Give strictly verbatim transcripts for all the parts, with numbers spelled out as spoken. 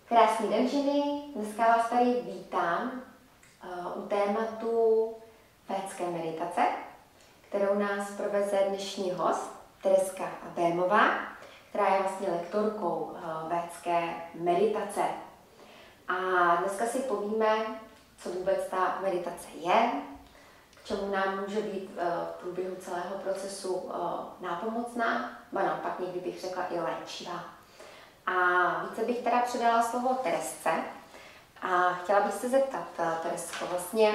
Krásný den, ženy. Dneska vás tady vítám uh, u tématu védské meditace, kterou nás proveze dnešní host, Tereska Bémová, která je vlastně lektorkou uh, védské meditace. A dneska si povíme, co vůbec ta meditace je, k čemu nám může být uh, v průběhu celého procesu uh, nápomocná, ba naopak někdy bych řekla i léčivá. A více bych teda předala slovo Teresce a chtěla bych se zeptat, Teresko, vlastně,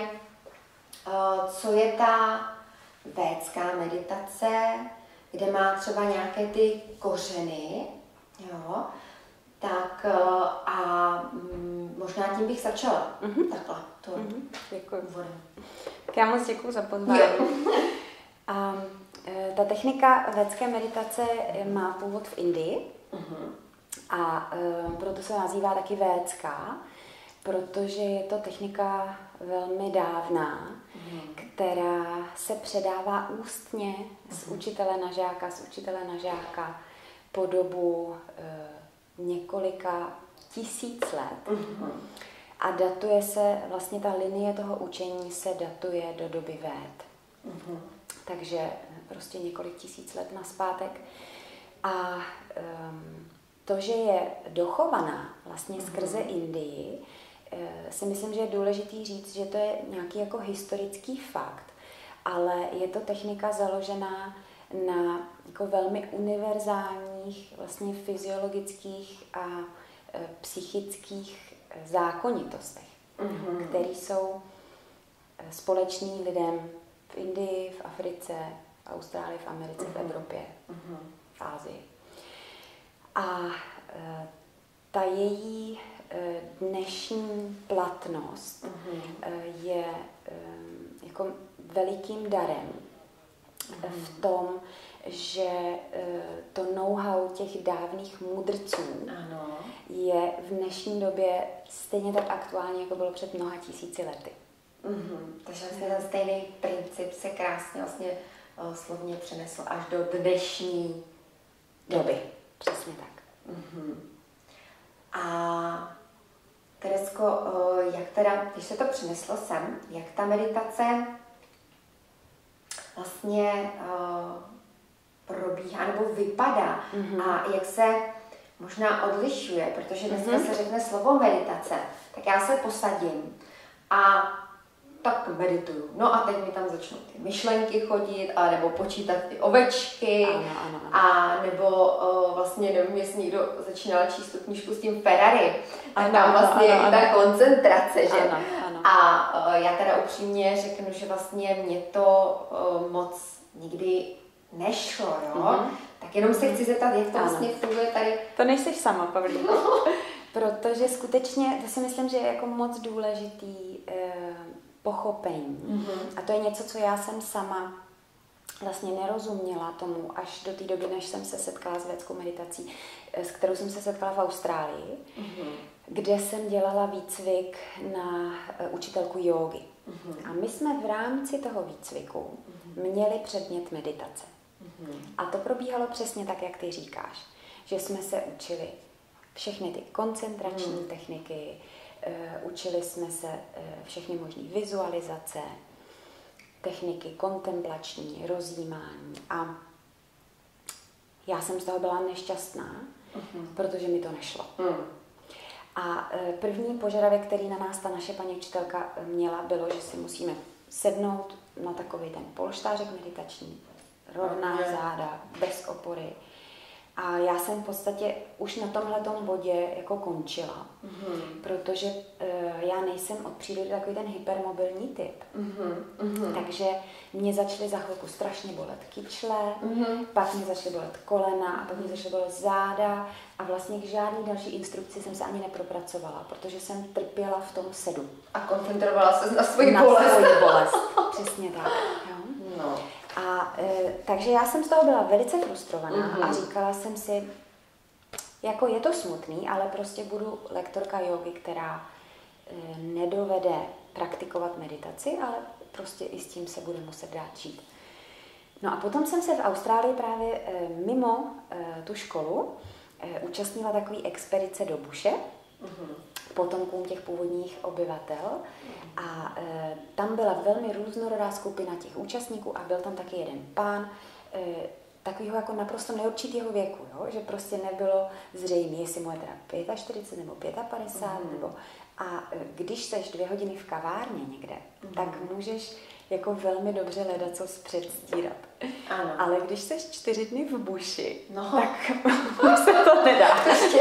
co je ta védská meditace, kde má třeba nějaké ty kořeny, jo, tak a možná tím bych začala. Mm-hmm. Takhle, to mm-hmm. Děkuji. Úvodem. Tak já moc děkuji za pozvání. A ta technika védské meditace má původ v Indii. Mm-hmm. A e, proto se nazývá taky védská, protože je to technika velmi dávná, mm. která se předává ústně mm. z učitele na žáka, z učitele na žáka po dobu e, několika tisíc let. Mm. A datuje se, vlastně ta linie toho učení se datuje do doby Véd. Mm. Takže prostě několik tisíc let nazpátek. A um, to, že je dochovaná vlastně skrze Indii, si myslím, že je důležitý říct, že to je nějaký jako historický fakt, ale je to technika založená na jako velmi univerzálních vlastně fyziologických a psychických zákonitostech, mm-hmm. které jsou společný lidem v Indii, v Africe, v Austrálii, v Americe, mm-hmm. v Evropě, mm-hmm. v Asii. A e, ta její e, dnešní platnost mm-hmm. e, je e, jako velikým darem mm-hmm. v tom, že e, to know-how těch dávných mudrců ano. je v dnešní době stejně tak aktuální, jako bylo před mnoha tisíci lety. Mm-hmm. Takže vlastně ten stejný princip se krásně vlastně o, slovně přenesl až do dnešní doby. Přesně tak. Uh-huh. A Teresko, jak teda, když se to přineslo sem, jak ta meditace vlastně uh, probíhá nebo vypadá uh-huh. a jak se možná odlišuje, protože dneska uh-huh. se řekne slovo meditace, tak já se posadím a tak medituju. No a teď mi tam začnou ty myšlenky chodit, a nebo počítat ty ovečky, ano, ano, ano. a nebo o, vlastně nevím, jestli někdo začínal číst tu knížku s tím Ferrari, tak tam vlastně ano, ano, je ta koncentrace, že? Ano, ano. A o, já teda upřímně řeknu, že vlastně mě to o, moc nikdy nešlo, jo? Mm-hmm. Tak jenom se chci zeptat, jak to ano. vlastně funguje tady. To nejseš sama, Pavlína. Protože skutečně, to si myslím, že je jako moc důležitý eh, pochopení. Mm-hmm. A to je něco, co já jsem sama vlastně nerozuměla tomu až do té doby, než jsem se setkala s védskou meditací, s kterou jsem se setkala v Austrálii, mm-hmm. kde jsem dělala výcvik na učitelku jógy. Mm-hmm. A my jsme v rámci toho výcviku mm-hmm. měli předmět meditace. Mm-hmm. A to probíhalo přesně tak, jak ty říkáš. Že jsme se učili všechny ty koncentrační mm. techniky, uh, učili jsme se uh, všechny možné vizualizace, techniky kontemplační, rozjímání. A já jsem z toho byla nešťastná, mm. protože mi to nešlo. Mm. A uh, první požadavek, který na nás ta naše paní učitelka měla, bylo, že si musíme sednout na takový ten polštářek meditační, rovná okay. záda, bez opory. A já jsem v podstatě už na tomhletom bodě jako končila, mm-hmm. protože uh, já nejsem od přírody takový ten hypermobilní typ. Mm-hmm. Takže mě začaly za chvilku strašně bolet kyčle, mm-hmm. pak mě začaly bolet kolena a pak mě začaly bolet záda a vlastně k žádný další instrukci jsem se ani nepropracovala, protože jsem trpěla v tom sedu. A koncentrovala se na svoji bolest. Na svoji bolest, přesně tak. Jo? No. A e, takže já jsem z toho byla velice frustrovaná mm-hmm. a říkala jsem si, jako je to smutný, ale prostě budu lektorka jógy, která e, nedovede praktikovat meditaci, ale prostě i s tím se bude muset dát žít. No a potom jsem se v Austrálii právě e, mimo e, tu školu e, účastnila takové expedice do buše, mm-hmm. potomkům těch původních obyvatel. A e, tam byla velmi různorodá skupina těch účastníků a byl tam taky jeden pán, e, takového jako naprosto neurčitého věku, jo? Že prostě nebylo zřejmé, jestli mu je teda čtyřicet pět nebo padesát pět, mm. nebo a když seš dvě hodiny v kavárně někde, mm. tak můžeš jako velmi dobře ledacos předstírat. Ano. Ale když seš čtyři dny v buši, no. tak už se to nedá.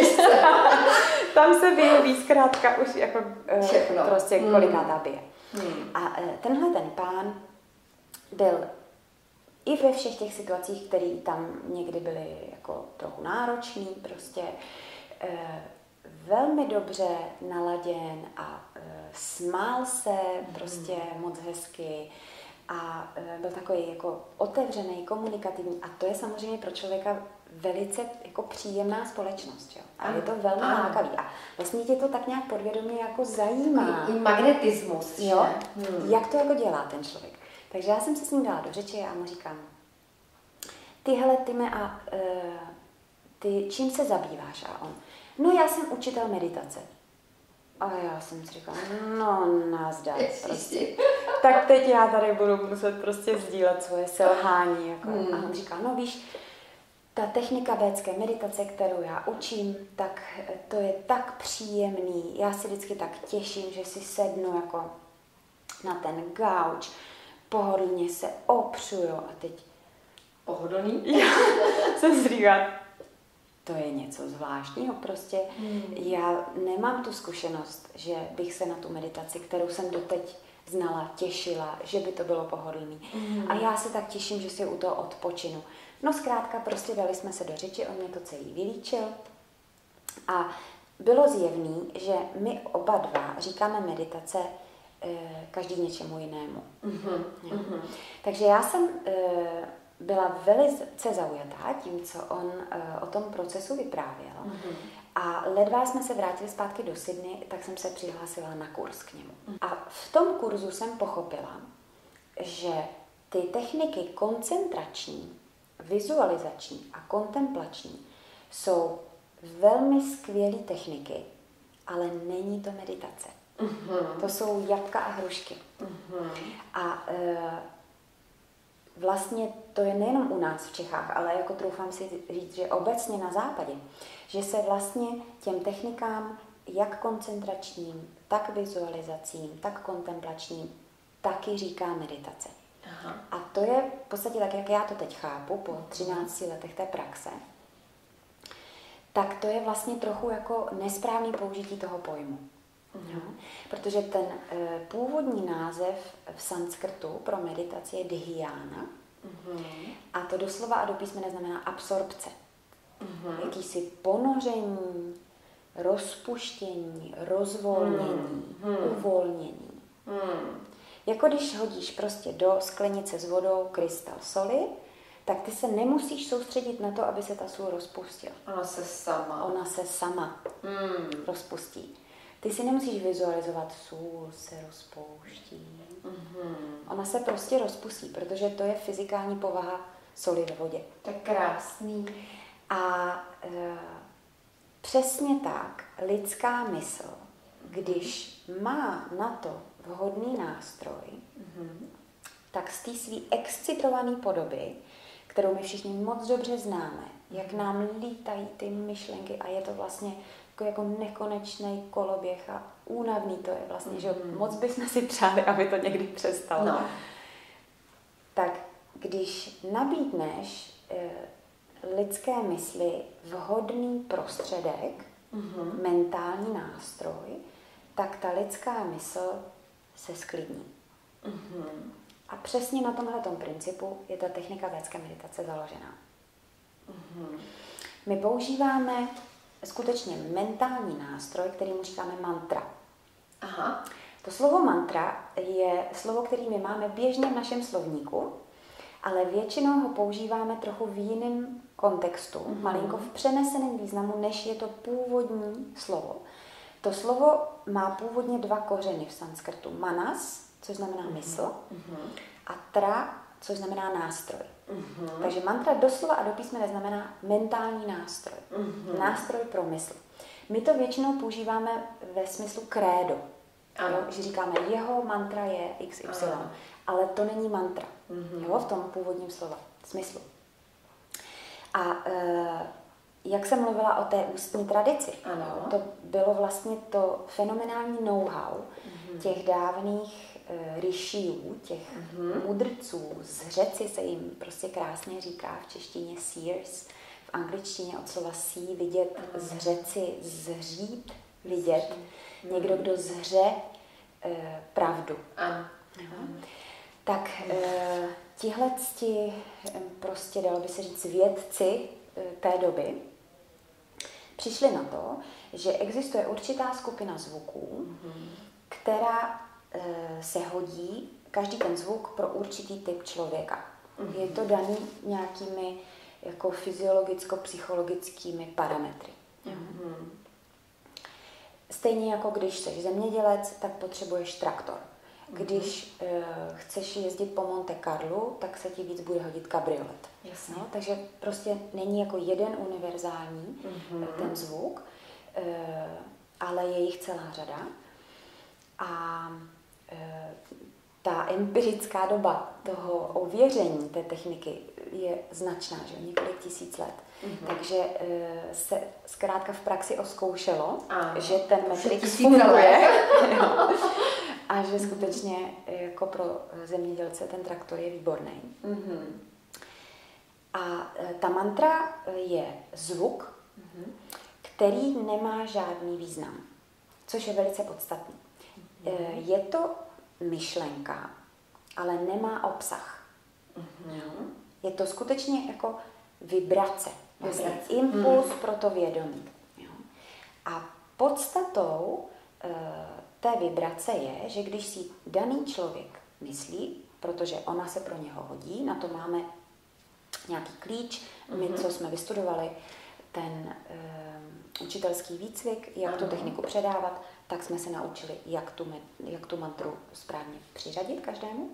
Tam se vyjeví zkrátka už jako všechno. Prostě mm. kolikátá bije. Mm. A tenhle ten pán byl i ve všech těch situacích, které tam někdy byly jako trochu náročný, prostě e, velmi dobře naladěn a e, smál se mm. prostě moc hezky a e, byl takový jako otevřený, komunikativní a to je samozřejmě pro člověka velice jako příjemná společnost, jo? A je to velmi lákavý a vlastně tě to tak nějak podvědomě jako zajímá. I magnetismus, jo? Hmm. Jak to jako dělá ten člověk. Takže já jsem se s ním dala do řeči a mu říkám, tyhle, Tyme, a uh, ty čím se zabýváš? A on, no já jsem učitel meditace. A já jsem si říkala, no nazdar, prostě. Tak teď já tady budu muset prostě sdílet svoje selhání. Jako. Hmm. A on říká, no víš, ta technika védské meditace, kterou já učím, tak to je tak příjemný. Já si vždycky tak těším, že si sednu jako na ten gauč, pohodlně se opřu, jo, a teď pohodlný? Já jsem si říkala, to je něco zvláštního prostě. Hmm. Já nemám tu zkušenost, že bych se na tu meditaci, kterou jsem doteď znala, těšila, že by to bylo pohodlný. Hmm. A já se tak těším, že si u toho odpočinu. No zkrátka, prostě dali jsme se do řeči, on mě to celý vylíčil a bylo zjevný, že my oba dva říkáme meditace e, každý něčemu jinému. Mm-hmm. Mm-hmm. Takže já jsem e, byla velice zaujatá tím, co on e, o tom procesu vyprávěl. Mm-hmm. A ledva jsme se vrátili zpátky do Sydney, tak jsem se přihlásila na kurz k němu. Mm-hmm. A v tom kurzu jsem pochopila, že ty techniky koncentrační, vizualizační a kontemplační jsou velmi skvělé techniky, ale není to meditace. Mm-hmm. To jsou jablka a hrušky. Mm-hmm. A e, vlastně to je nejenom u nás v Čechách, ale jako troufám si říct, že obecně na západě, že se vlastně těm technikám jak koncentračním, tak vizualizacím, tak kontemplačním taky říká meditace. Aha. A to je v podstatě tak, jak já to teď chápu, po třinácti letech té praxe, tak to je vlastně trochu jako nesprávný použití toho pojmu. Mm-hmm. Protože ten e, původní název v sanskrtu pro meditaci je dhyána. Mm-hmm. A to doslova a do písmene znamená absorpce. Mm-hmm. Jakýsi ponoření, rozpuštění, rozvolnění, mm-hmm. uvolnění. Mm. Jako když hodíš prostě do sklenice s vodou krystal soli, tak ty se nemusíš soustředit na to, aby se ta sůl rozpustila. Ona se sama. Ona se sama mm. rozpustí. Ty si nemusíš vizualizovat, sůl se rozpouští. Mm-hmm. Ona se prostě rozpustí, protože to je fyzikální povaha soli ve vodě. Tak krásný. A e, přesně tak lidská mysl, když má na to vhodný nástroj, mm-hmm. tak z té svý excitované podoby, kterou my všichni moc dobře známe, jak nám lítají ty myšlenky a je to vlastně jako, jako nekonečný koloběh a únavný to je vlastně, mm-hmm. že moc bychom si přáli, aby to někdy přestalo. No. Tak když nabídneš e, lidské mysli vhodný prostředek, mm-hmm. mentální nástroj, tak ta lidská mysl se sklidní. Mm-hmm. A přesně na tomhletom principu je ta technika védské meditace založená. Mm-hmm. My používáme skutečně mentální nástroj, kterýmu říkáme mantra. Aha. To slovo mantra je slovo, které my máme běžně v našem slovníku, ale většinou ho používáme trochu v jiném kontextu, mm-hmm. malinko v přeneseném významu, než je to původní slovo. To slovo má původně dva kořeny v sanskrtu. Manas, což znamená mysl, mm-hmm. a tra, což znamená nástroj. Mm-hmm. Takže mantra doslova a do písmene znamená mentální nástroj. Mm-hmm. Nástroj pro mysl. My to většinou používáme ve smyslu krédo. Ano. Jo? Že říkáme, jeho mantra je iks ypsilon, ano. Ale to není mantra, mm-hmm. jo? V tom původním slova smyslu. A e, jak jsem mluvila o té ústní tradici, ano. To bylo vlastně to fenomenální know-how mm-hmm. těch dávných e, ryšiů, těch mm-hmm. mudrců, z řeci se jim prostě krásně říká v češtině seers, v angličtině od slova see, vidět, mm-hmm. z řeci, zřít, vidět. Mm-hmm. Někdo, kdo zře e, pravdu. Ano. Mm-hmm. Tak e, tihleti, prostě dalo by se říct, vědci e, té doby přišli na to, že existuje určitá skupina zvuků, mm-hmm. která e, se hodí, každý ten zvuk pro určitý typ člověka. Mm-hmm. Je to daný nějakými jako fyziologicko-psychologickými parametry. Mm-hmm. Stejně jako když jsi zemědělec, tak potřebuješ traktor. Když mm-hmm. uh, chceš jezdit po Monte Carlu, tak se ti víc bude hodit kabriolet. Jasně. No, takže prostě není jako jeden univerzální mm-hmm. ten zvuk, uh, ale je jich celá řada. A uh, ta empirická doba toho ověření té techniky je značná, že několik tisíc let. Mm-hmm. Takže uh, se zkrátka v praxi oskoušelo, a, že ten Matrix funguje. A že skutečně jako pro zemědělce ten traktor je výborný. Mm-hmm. A ta mantra je zvuk, mm-hmm. který nemá žádný význam, což je velice podstatný. Mm-hmm. Je to myšlenka, ale nemá obsah. Mm-hmm. Je to skutečně jako vibrace, vlastně impuls mm-hmm. pro to vědomí. Jo? A podstatou té vibrace je, že když si daný člověk myslí, protože ona se pro něho hodí, na to máme nějaký klíč, mm-hmm. my, co jsme vystudovali, ten e, učitelský výcvik, jak tu techniku předávat, tak jsme se naučili, jak tu, jak tu mantru správně přiřadit každému.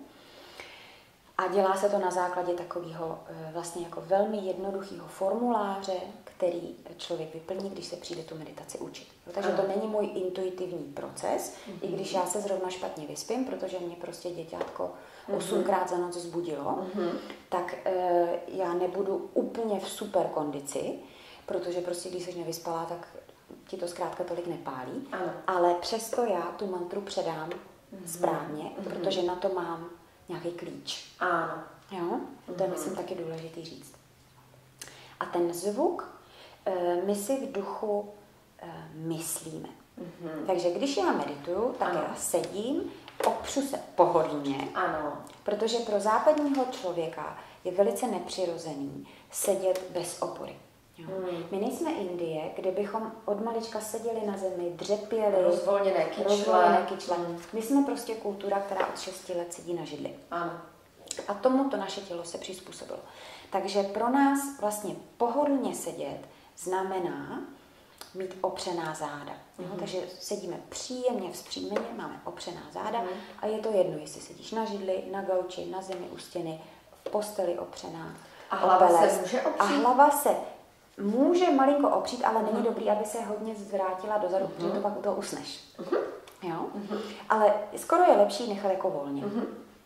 A dělá se to na základě takového e, vlastně jako velmi jednoduchého formuláře, který člověk vyplní, když se přijde tu meditaci učit. Jo, takže to není můj intuitivní proces, mm-hmm. i když já se zrovna špatně vyspím, protože mě prostě děťátko osmkrát za noc zbudilo, mm-hmm. tak e, já nebudu úplně v super kondici, protože prostě když jsi nevyspalá, tak ti to zkrátka tolik nepálí. Ano. Ale přesto já tu mantru předám mm-hmm. správně, mm-hmm. protože na to mám nějaký klíč. Ano. Jo? To je, mm-hmm. myslím, taky důležitý říct. A ten zvuk e, my si v duchu e, myslíme. Mm-hmm. Takže když já medituju, tak ano. já sedím, opřu se pohodlně, ano. protože pro západního člověka je velice nepřirozený sedět bez opory. Jo? Mm. My nejsme Indie, kde bychom od malička seděli na zemi, dřepěli, rozvolněné kyčle. Rozvolněné kyčle. Mm. My jsme prostě kultura, která od šesti let sedí na židli. Ano. A tomu to naše tělo se přizpůsobilo. Takže pro nás vlastně pohodlně sedět znamená mít opřená záda. Mm-hmm. Takže sedíme příjemně vzpřímeně, máme opřená záda mm-hmm. a je to jedno, jestli sedíš na židli, na gauči, na zemi u stěny, v posteli opřená. A hlava se může opřít? A hlava se může malinko opřít, ale mm-hmm. není dobrý, aby se hodně zvrátila dozadu, mm-hmm. protože to pak u toho usneš. Mm-hmm. Jo? Mm-hmm. Ale skoro je lepší nechat jako volně. Mm-hmm.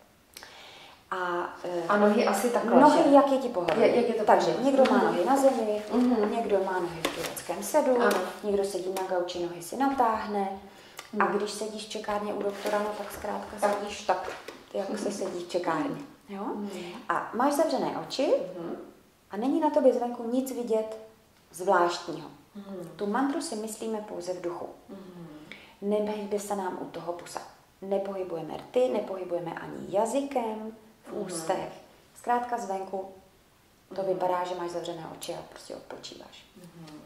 A, a nohy asi takhle. Nohy, jak je ti pohodlí. Je, jak je to Takže pohodlí. někdo má nohy na zemi, mm-hmm. někdo má nohy v tureckém sedu, ano. někdo sedí na gauči, nohy si natáhne. Mm. A když sedíš v čekárně u doktora, no tak zkrátka tak. sedíš tak, jak mm-hmm. se sedí v čekárně. Jo? Mm-hmm. A máš zavřené oči mm-hmm. a není na tobě zvenku nic vidět zvláštního. Mm-hmm. Tu mantru si myslíme pouze v duchu. Mm-hmm. Nehýbe se nám u toho pusa. Nepohybujeme rty, nepohybujeme ani jazykem, v ústech. Zkrátka zvenku to mm-hmm. vypadá, že máš zavřené oči a prostě odpočíváš. Mm-hmm.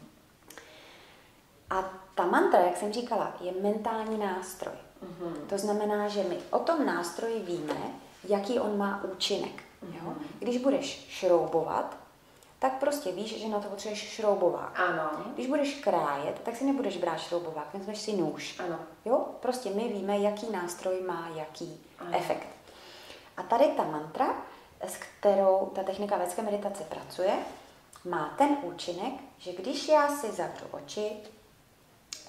A ta mantra, jak jsem říkala, je mentální nástroj. Mm-hmm. To znamená, že my o tom nástroji víme, jaký on má účinek. Mm-hmm. Jo? Když budeš šroubovat, tak prostě víš, že na to potřebuješ šroubovák. Ano. Když budeš krájet, tak si nebudeš brát šroubovák, vezmeš si nůž. Ano. Jo? Prostě my víme, jaký nástroj má jaký ano. efekt. A tady ta mantra, s kterou ta technika védské meditace pracuje, má ten účinek, že když já si zavřu oči,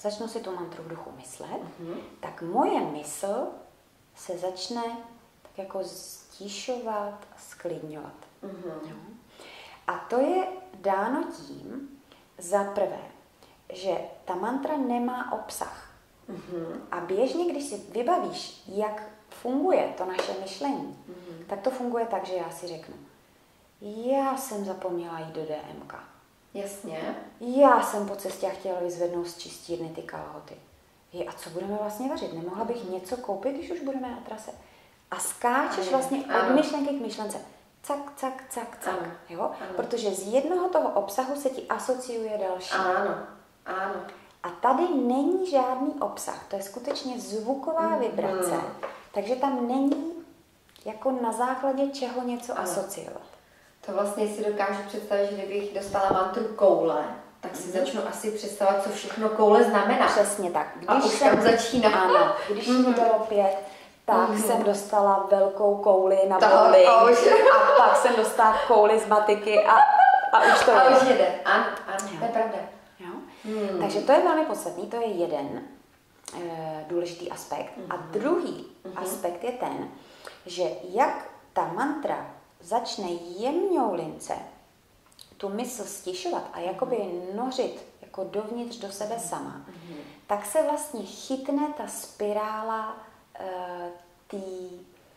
začnu si tu mantru v duchu myslet, mm-hmm. tak moje mysl se začne tak jako stišovat a sklidňovat. Mm-hmm. Jo? A to je dáno tím, za prvé, že ta mantra nemá obsah. Mm-hmm. A běžně, když si vybavíš, jak funguje to naše myšlení, mm-hmm. tak to funguje tak, že já si řeknu, já jsem zapomněla jít do D M ka. Jasně. Já jsem po cestě chtěla vyzvednout z čistírny ty kalhoty. Je, a co budeme vlastně vařit? Nemohla bych něco koupit, když už budeme na trase? A skáčeš ano, vlastně ano. od myšlenky k myšlence. Cak, cak, cak, cak. Ano, Jo? ano. Protože z jednoho toho obsahu se ti asociuje další. Ano, ano. A tady není žádný obsah. To je skutečně zvuková Mm. vibrace. Takže tam není jako na základě čeho něco Ano. asociovat. To vlastně si dokážu představit, že kdybych dostala mantru koule, tak si začnu asi představovat, co všechno koule znamená. Přesně tak. Když A už tam začíná. Ano, když Mhm. mi bylo pět, tak Mhm. jsem dostala velkou kouli na To- bowling a už- a pak jsem dostala kouli z matiky a, a už to A je. už jede. Ano, ano, Jo. to je pravda. Jo? Hmm. Takže to je velmi podstatný, to je jeden e, důležitý aspekt. A druhý aspekt je ten, že jak ta mantra začne jemňoulince tu mysl stišovat a jakoby nořit jako dovnitř do sebe sama, tak se vlastně chytne ta spirála e, tý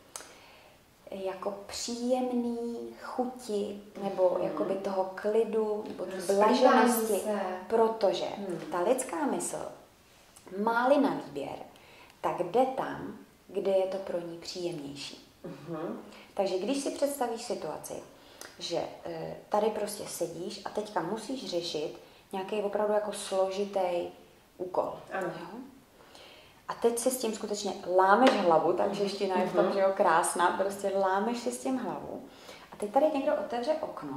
jako příjemný chuti nebo jakoby toho klidu nebo té blaženosti, se. protože Hmm. ta lidská mysl má-li na výběr, tak jde tam, kde je to pro ní příjemnější. Mhm. Takže když si představíš situaci, že e, tady prostě sedíš a teďka musíš řešit nějaký opravdu jako složitý úkol. Ano. Jo? A teď si s tím skutečně lámeš hlavu, takže čeština je v tom, že jo, krásná, prostě lámeš si s tím hlavu. A teď tady někdo otevře okno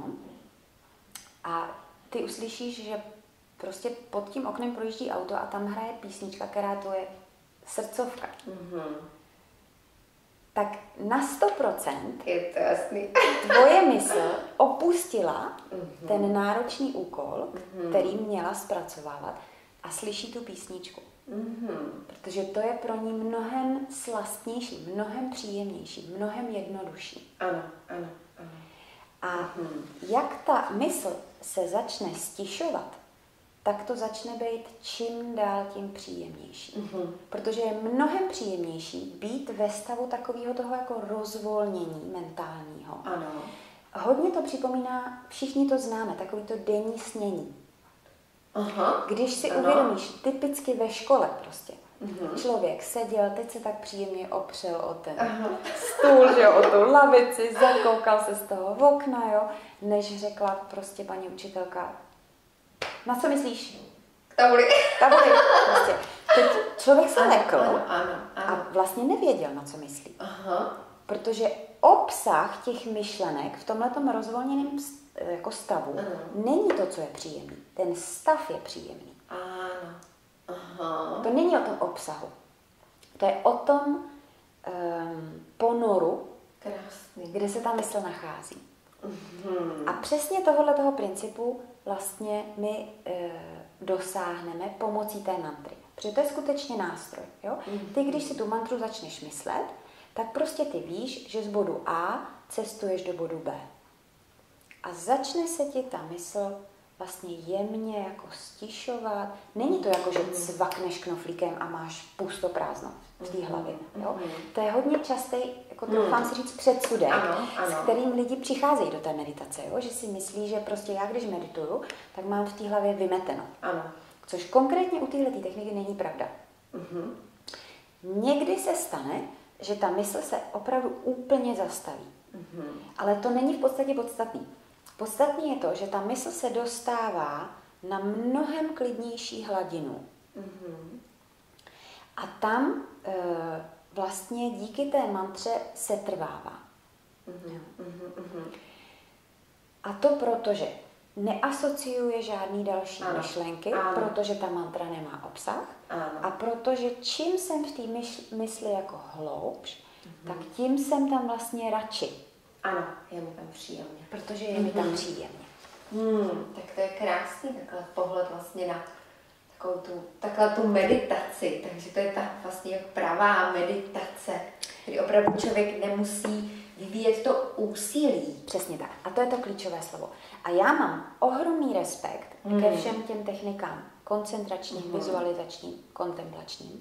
a ty uslyšíš, že prostě pod tím oknem projíždí auto a tam hraje písnička, která to je srdcovka. Mhm. Tak na sto procent Je to jasný. tvoje mysl opustila Mhm. ten náročný úkol, Mhm. který měla zpracovávat a slyší tu písničku. Mhm. Protože to je pro ní mnohem slastnější, mnohem příjemnější, mnohem jednodušší. Ano, ano, ano. A Mhm. jak ta mysl se začne stišovat, tak to začne být čím dál tím příjemnější. Mhm. Protože je mnohem příjemnější být ve stavu takového toho jako rozvolnění mentálního. Ano. Hodně to připomíná, všichni to známe, takový to denní snění. Aha. Když si Ano. uvědomíš, typicky ve škole prostě, Mhm. člověk seděl, teď se tak příjemně opřel o ten Aha. stůl, že jo, o tu lavici, zakoukal se z toho v okna, jo, než řekla prostě paní učitelka, na co myslíš? K tabuli. Tabuli. Prostě. Teď člověk se lekl Ano, ano, a ano. vlastně nevěděl, na co myslí. Aha. Protože obsah těch myšlenek v tomhletom rozvolněném jako stavu Ano. není to, co je příjemný. Ten stav je příjemný. Ano. Aha. To není o tom obsahu. To je o tom um, ponoru, Krásný. kde se ta mysl nachází. Mhm. A přesně tohohle toho principu vlastně my e, dosáhneme pomocí té mantry. Protože to je skutečně nástroj. Jo? Ty, když si tu mantru začneš myslet, tak prostě ty víš, že z bodu A cestuješ do bodu B. A začne se ti ta mysl vlastně jemně jako stišovat. Není to jako, že cvakneš knoflíkem a máš pusto prázdno v té hlavě. Jo? To je hodně častý, jako troufám si říct, předsudek, Ano, ano. s kterým lidi přicházejí do té meditace. Jo? Že si myslí, že prostě já, když medituju, tak mám v té hlavě vymeteno. Ano. Což konkrétně u téhleté techniky není pravda. Mhm. Někdy se stane, že ta mysl se opravdu úplně zastaví. Mhm. Ale to není v podstatě podstatný. Podstatný je to, že ta mysl se dostává na mnohem klidnější hladinu. Mhm. A tam e, vlastně díky té mantře se trvává. Mhm. Mhm. Mhm. A to proto, že neasociuje žádný další Ano. myšlenky, Ano. protože ta mantra nemá obsah. Ano. A protože čím jsem v té myš- mysli jako hloubš, tak tím jsem tam vlastně radši. Ano, je mi tam příjemně. Protože je mi tam příjemně. Hmm, tak to je krásný takhle pohled vlastně na takovou tu, takhle tu meditaci, takže to je ta vlastně pravá meditace, kdy opravdu člověk nemusí vyvíjet to úsilí. Přesně tak. A to je to klíčové slovo. A já mám ohromný respekt mm. ke všem těm technikám koncentračním, mm. vizualizačním, kontemplačním,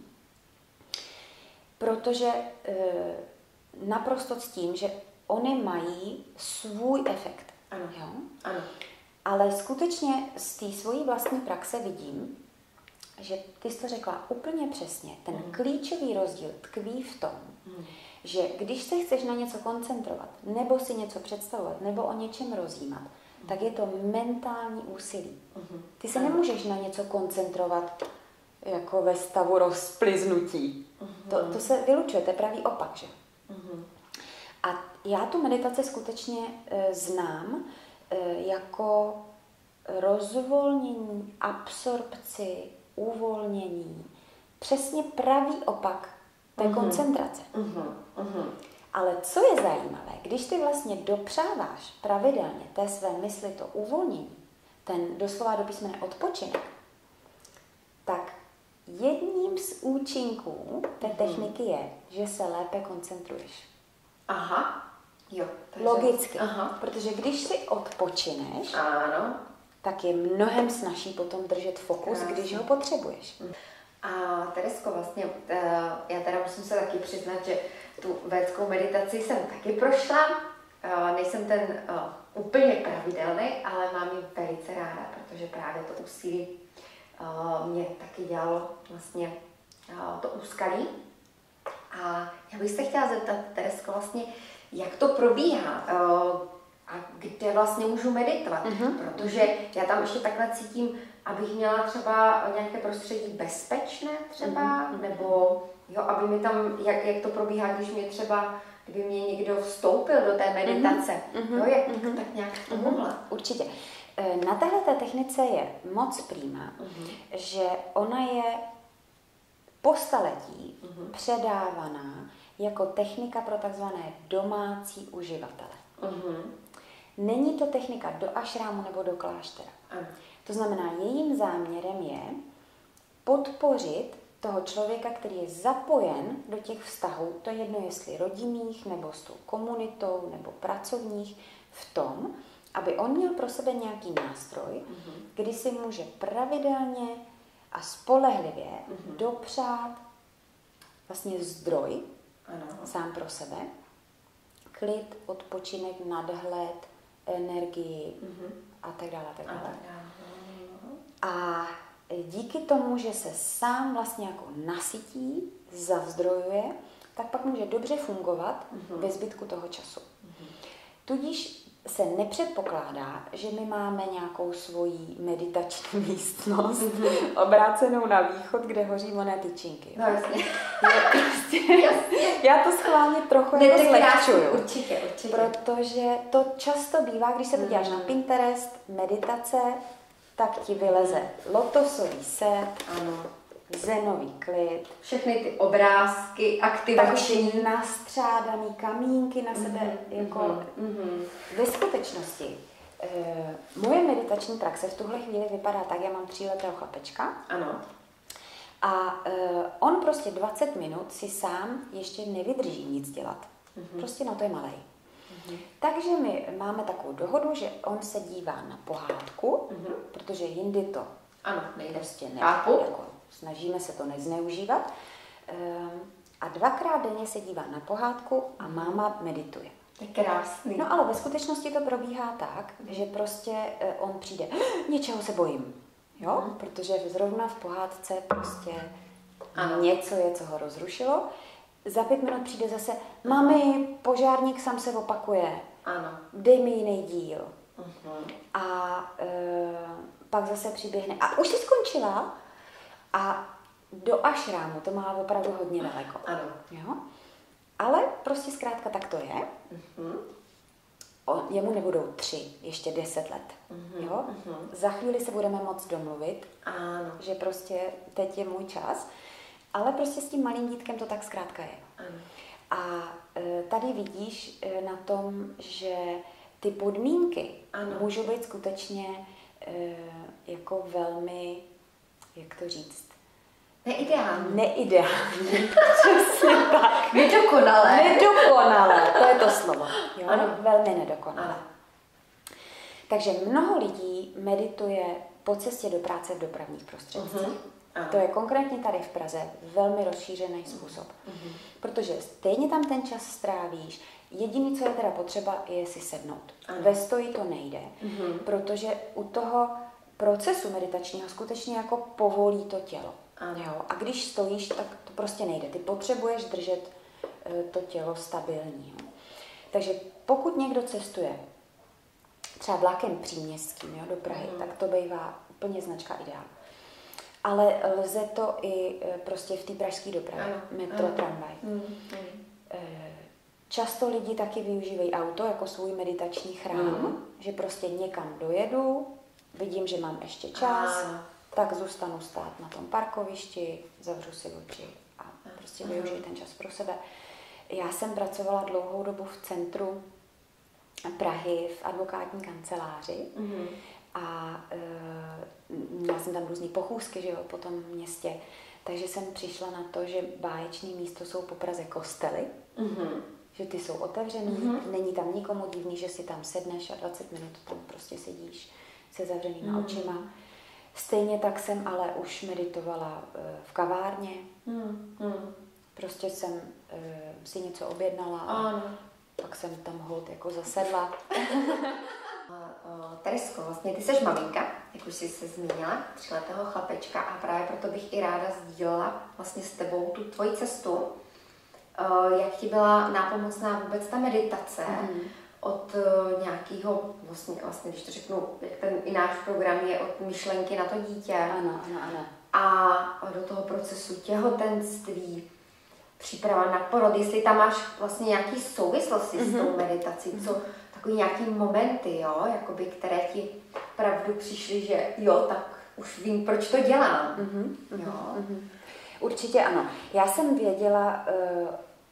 protože e, naprosto ctím, že oni mají svůj efekt. Ano. Jo? Ano. Ale skutečně z té svojí vlastní praxe vidím, že ty jsi to řekla úplně přesně, ten mm. klíčový rozdíl tkví v tom, mm. že když se chceš na něco koncentrovat, nebo si něco představovat, nebo o něčem rozjímat, mm. tak je to mentální úsilí. Mm. Ty se nemůžeš na něco koncentrovat jako ve stavu rozplyznutí. Mm. To, to se vylučuje, to je pravý opak, že? Mm. A já tu meditaci skutečně e, znám e, jako rozvolnění, absorpci, uvolnění. Přesně pravý opak té uh-huh. koncentrace. Uh-huh. Uh-huh. Ale co je zajímavé, když ty vlastně dopřáváš pravidelně té své mysli to uvolnění, ten doslova do písmene odpočinek, tak jedním z účinků té techniky je, že se lépe koncentruješ. Aha. Jo, takže... Logicky. Aha. Protože když si odpočineš, ano, tak je mnohem snazší potom držet fokus, Krásně. Když ho potřebuješ. A Teresko, vlastně, já teda musím se taky přiznat, že tu védskou meditaci jsem taky prošla. Nejsem ten úplně pravidelný, ale mám ji velice ráda, protože právě to úsilí mě taky dělalo vlastně to úskalí. A já bych se chtěla zeptat, Teresko, vlastně, jak to probíhá a kde vlastně můžu meditovat, uh-huh. protože já tam ještě takhle cítím, abych měla třeba nějaké prostředí bezpečné třeba, uh-huh. nebo jo, aby mi tam, jak, jak to probíhá, když mě třeba, kdyby mě někdo vstoupil do té meditace, uh-huh. jo, jak uh-huh. tak nějak k tomuhle. Uh-huh. Určitě. Na téhleté technice je moc prýma, uh-huh. že ona je po staletí uh-huh. předávaná jako technika pro takzvané domácí uživatele. Uh-huh. Není to technika do ašrámu nebo do kláštera. Uh-huh. To znamená, jejím záměrem je podpořit toho člověka, který je zapojen do těch vztahů, to je jedno jestli rodinných, nebo s tou komunitou, nebo pracovních, v tom, aby on měl pro sebe nějaký nástroj, uh-huh. kdy si může pravidelně a spolehlivě uh-huh. dopřát vlastně zdroj ano. sám pro sebe, klid, odpočinek, nadhled, energii uh-huh. a tak dále. A, tak dále. a díky tomu, že se sám vlastně jako nasytí, zavzdrojuje, tak pak může dobře fungovat uh-huh. ve zbytku toho času. Uh-huh. Tudíž se nepředpokládá, že my máme nějakou svoji meditační místnost mm-hmm. obrácenou na východ, kde hoří oné tyčinky. No jasně. Prostě, já to schválně trochu jako zlehčuju. Určitě, určitě. Protože to často bývá, když se podíváš mm-hmm. na Pinterest, meditace, tak ti vyleze lotosový set, ano. zenový klid. Všechny ty obrázky, aktivační. Takový nastřádaný kamínky na sebe. Mm-hmm. Jako mm-hmm. Ve skutečnosti e, moje meditační praxe v tuhle chvíli vypadá tak, já mám tříletého chlapečka. Ano. A e, on prostě dvacet minut si sám ještě nevydrží nic dělat. Mm-hmm. Prostě na to je malej. Mm-hmm. Takže my máme takovou dohodu, že on se dívá na pohádku, mm-hmm. protože jindy to ano, nejde. Prostě ne. Jako, snažíme se to nezneužívat. Ehm, a dvakrát denně se dívá na pohádku a máma medituje. To je krásný. No ale ve skutečnosti to probíhá tak, že prostě on přijde, něčeho se bojím, jo? Mm. Protože zrovna v pohádce prostě ano. něco je, co ho rozrušilo. Za pět minut přijde zase, mami, požárník sám se opakuje, ano. dej mi jiný díl. Uh-huh. A e, pak zase přiběhne, a už jsi skončila? A do ašrámu to má opravdu hodně daleko. Ano. Jo? Ale prostě zkrátka tak to je. Uh-huh. O, jemu nebudou tři, ještě deset let. Uh-huh. Jo? Uh-huh. Za chvíli se budeme moct domluvit, ano. že prostě teď je můj čas. Ale prostě s tím malým dítkem to tak zkrátka je. Ano. A e, tady vidíš e, na tom, že ty podmínky ano. můžou být skutečně e, jako velmi jak to říct, Neideální. Neideální, přesně tak. Nedokonalé. Nedokonalé, to je to slovo. Jo? Ano. Velmi nedokonalé. Ano. Takže mnoho lidí medituje po cestě do práce v dopravních prostředcích. Uh-huh. To je konkrétně tady v Praze velmi rozšířený způsob. Uh-huh. Protože stejně tam ten čas strávíš, jediné, co je teda potřeba, je si sednout. Uh-huh. Ve stoji to nejde, uh-huh. protože u toho procesu meditačního skutečně jako povolí to tělo. Uh-huh. Jo? A když stojíš, tak to prostě nejde. Ty potřebuješ držet uh, to tělo stabilní. Jo? Takže pokud někdo cestuje třeba vlakem příměstským, jo, do Prahy, mm. tak to bývá úplně značka ideál. Ale lze to i prostě v té pražské dopravě, ano, metro, ano. tramvaj. Mm. Mm. Často lidi taky využívají auto jako svůj meditační chrám, mm. že prostě někam dojedu, vidím, že mám ještě čas, ano. tak zůstanu stát na tom parkovišti, zavřu si oči a prostě ano. využiju ten čas pro sebe. Já jsem pracovala dlouhou dobu v centru Prahy v advokátní kanceláři mm-hmm. a e, měla jsem tam různý pochůzky, že jo, po tom městě, takže jsem přišla na to, že báječné místo jsou po Praze kostely, mm-hmm. že ty jsou otevřený, mm-hmm. není tam nikomu divný, že si tam sedneš a dvacet minut tam prostě sedíš se zavřenýma mm-hmm. očima. Stejně tak jsem ale už meditovala e, v kavárně, mm-hmm. prostě jsem e, si něco objednala a pak jsem tam hold jako zasedla. Teresko, vlastně ty seš maminka, jak už jsi se zmínila, tříletého chlapečka a právě proto bych i ráda sdílela vlastně s tebou tu tvoji cestu. Jak ti byla nápomocná vůbec ta meditace mm. od nějakého, vlastně, vlastně, když to řeknu, jak ten i náš program je od myšlenky na to dítě. Ano, ano, ano. A do toho procesu těhotenství, příprava na porod, jestli tam máš vlastně nějaký souvislosti mm-hmm. s tou meditací, co takový nějaký momenty, jo, jakoby, které ti pravdu přišly, že jo, tak už vím, proč to dělám. Mm-hmm. Jo. Mm-hmm. Určitě ano. Já jsem věděla, uh,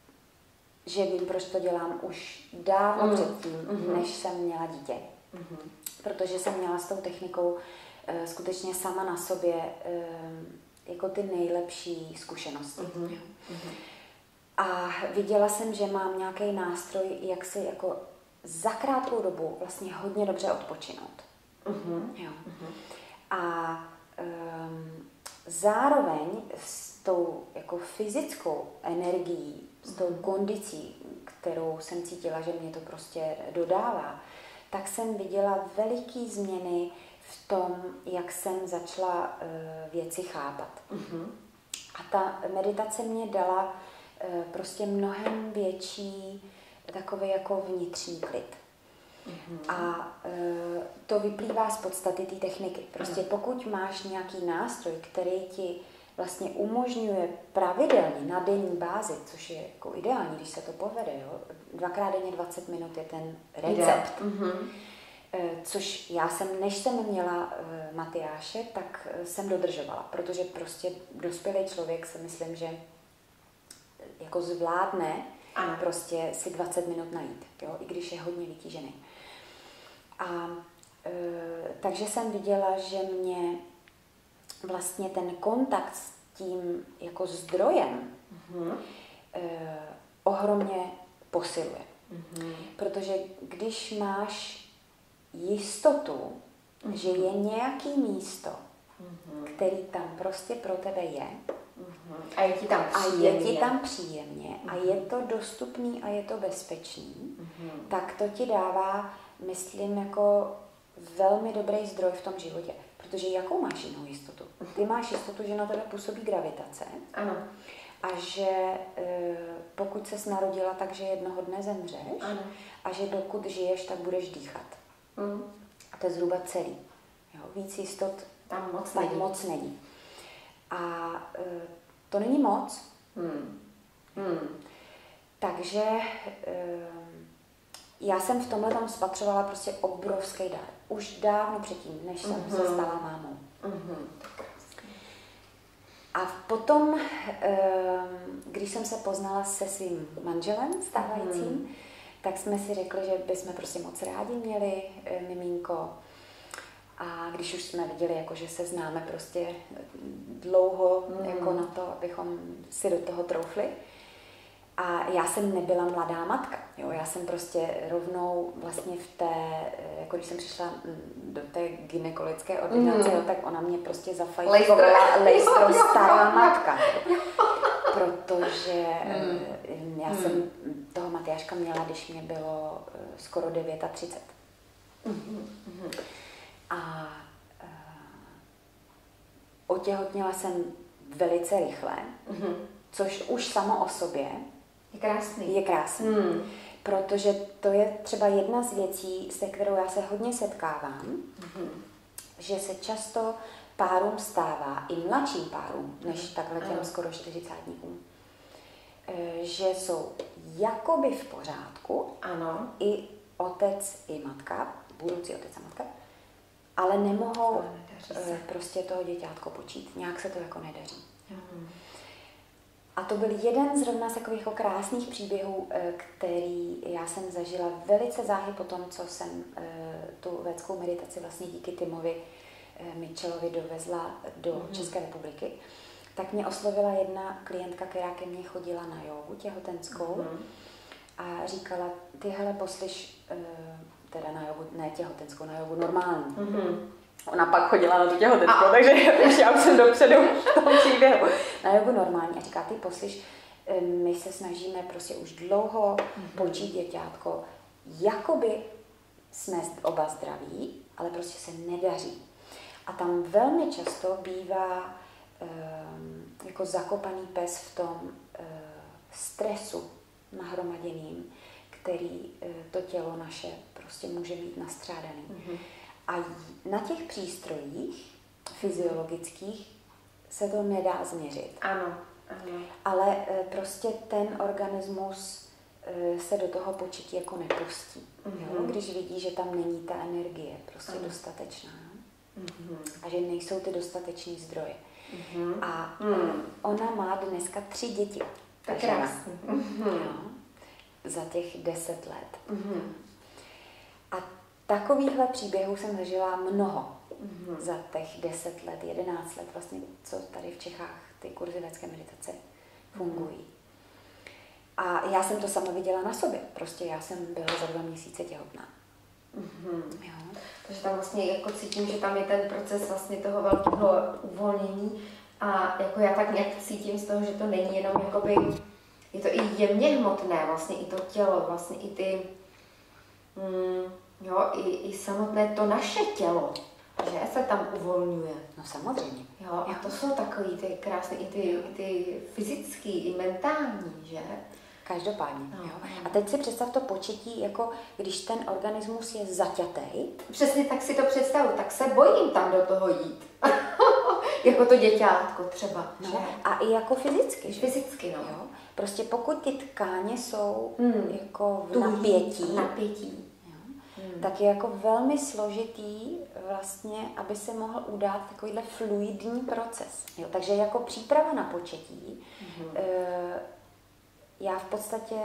že vím, proč to dělám už dávno mm-hmm. předtím, mm-hmm. než jsem měla dítě. Mm-hmm. Protože jsem měla s tou technikou uh, skutečně sama na sobě uh, jako ty nejlepší zkušenosti. Mm-hmm. Mm-hmm. A viděla jsem, že mám nějaký nástroj, jak si jako za krátkou dobu vlastně hodně dobře odpočinout. Uh-huh. Jo. Uh-huh. A um, zároveň s tou jako fyzickou energií, s tou uh-huh. kondicí, kterou jsem cítila, že mě to prostě dodává, tak jsem viděla veliký změny v tom, jak jsem začala uh, věci chápat. Uh-huh. A ta meditace mě dala prostě mnohem větší takový jako vnitřní klid. Mm-hmm. A e, to vyplývá z podstaty té techniky. Prostě mm. pokud máš nějaký nástroj, který ti vlastně umožňuje pravidelně na denní bázi, což je jako ideální, když se to povede, jo? Dvakrát denně dvacet minut je ten recept. Mm-hmm. E, což já jsem, než jsem měla e, Matyáše, tak jsem dodržovala, protože prostě dospělý člověk si myslím, že jako zvládne ano. prostě si dvacet minut najít, jo? I když je hodně vytížený. A e, takže jsem viděla, že mě vlastně ten kontakt s tím jako zdrojem mm-hmm. e, ohromně posiluje. Mm-hmm. Protože když máš jistotu, mm-hmm. že je nějaký místo, mm-hmm. který tam prostě pro tebe je, a je ti tam příjemně, a je ti tam příjemně mm-hmm. a je to dostupný a je to bezpečný, mm-hmm. tak to ti dává, myslím, jako velmi dobrý zdroj v tom životě. Protože jakou máš jinou jistotu? Ty máš jistotu, že na tebe působí gravitace ano. a že e, pokud ses narodila, takže jednoho dne zemřeš ano. a že dokud žiješ, tak budeš dýchat. Mm. A to je zhruba celý. Jo, víc jistot tam moc tam není. Moc není. A e, to není moc. Hmm. Hmm. Takže e, já jsem v tomhle tam spatřovala prostě obrovský dar. Už dávno předtím, než jsem mm-hmm. se stala mámou. Mm-hmm. A potom, e, když jsem se poznala se svým manželem stávajícím, mm-hmm. tak jsme si řekli, že bychom prostě moc rádi měli e, miminko. A když už jsme viděli, jako, že se známe prostě dlouho mm. jako na to, abychom si do toho troufli. A já jsem nebyla mladá matka. Jo? Já jsem prostě rovnou vlastně v té, jako když jsem přišla do té gynekologické ordinace, mm. jo, tak ona mě prostě zafajkovala lejstro stará matka. Jo? Protože mm. já jsem mm. toho Matyáška měla, když mě bylo skoro třicet devět. Mm. A uh, otěhotněla jsem velice rychle, mm. což už samo o sobě je krásný. Je krásný. Mm. Protože to je třeba jedna z věcí, se kterou já se hodně setkávám, mm. že se často párům stává, i mladším párům, než takhle těm mm. skoro čtyřicátníkům, že jsou jakoby v pořádku, ano. i otec, i matka, budoucí otec a matka, ale nemohou e, prostě toho děťátko počít. Nějak se to jako nedaří. Mm. A to byl jeden zrovna z takových jako krásných příběhů, který já jsem zažila velice záhy po tom, co jsem tu védskou meditaci vlastně díky Timovi Mitchellovi dovezla do mm. České republiky. Tak mě oslovila jedna klientka, která ke mně chodila na jógu těhotenskou mm. a říkala, ty hele, poslyš, teda na jógu, ne těhotenskou, na jógu normální. Mm. Ona pak chodila na tu těhotenskou, takže už já už jsem dopředu v tom příběhu. Na jogu normální a říká, ty poslyš, my se snažíme prostě už dlouho mm-hmm. počít děťátko, jakoby jsme oba zdraví, ale prostě se nedaří. A tam velmi často bývá um, jako zakopaný pes v tom uh, stresu nahromaděným, který uh, to tělo naše prostě může být nastřádaný. Mm-hmm. A na těch přístrojích fyziologických se to nedá změřit. Ano, ano. Ale prostě ten organismus se do toho početí jako nepustí. Mm-hmm. Jo? Když vidí, že tam není ta energie prostě ano. dostatečná. Mm-hmm. A že nejsou ty dostateční zdroje. Mm-hmm. A mm. ona má dneska tři děti. Tak krásně. Mm-hmm. Za těch deset let. Mm-hmm. A takovýchhle příběhů jsem zažila mnoho mm-hmm. za těch deset let, jedenáct let, vlastně, co tady v Čechách ty kurzy védské meditace fungují. Mm-hmm. A já jsem to sama viděla na sobě. Prostě já jsem byla za dva měsíce těhotná. Mm-hmm. Jo. Takže tam vlastně jako cítím, že tam je ten proces vlastně toho velkého uvolnění a jako já tak nějak cítím z toho, že to není jenom jakoby, je to i jemně hmotné, vlastně i to tělo, vlastně i ty mm, jo, i, i samotné to naše tělo, že se tam uvolňuje. No samozřejmě. Jo, a to jsou takový ty krásné, i ty, i ty fyzický, i mentální, že? Každopádně. No, jo. A teď si představ to početí, jako když ten organismus je zaťatej. Přesně tak si to představu, tak se bojím tam do toho jít. Jako to děťátko třeba. No, že? a i jako fyzicky. Fyzicky, no. Jo. Prostě pokud ty tkáně jsou hmm. jako v Tuhý, napětí, napětí. Hmm. tak je jako velmi složitý vlastně, aby se mohl udát takovýhle fluidní proces. Jo, takže jako příprava na početí, hmm. e, já v podstatě